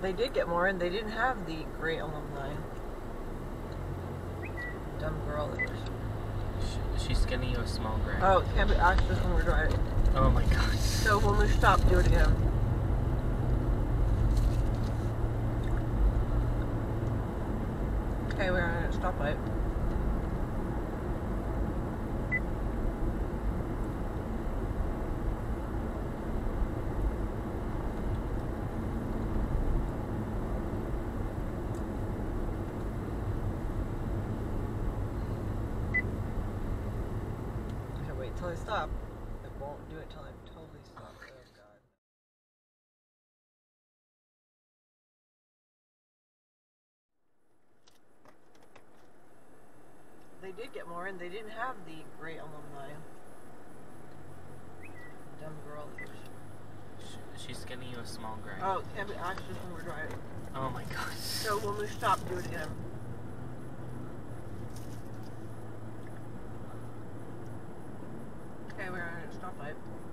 They did get more, and they didn't have the great alumni. Dumb girl that was. She's getting you a small gray. Oh, it can't be access when we're driving. Oh my god. So when we stop, do it again. Okay, we're at a stoplight. Wait till I stop. It won't do it till I'm totally stopped. Oh god. They did get more, and they didn't have the great alumni. Dumb girl that was. She's getting you a small gray. Oh, it can't be access when we're driving. Oh my god. So when we stop, do it again. Okay, we're at a stoplight.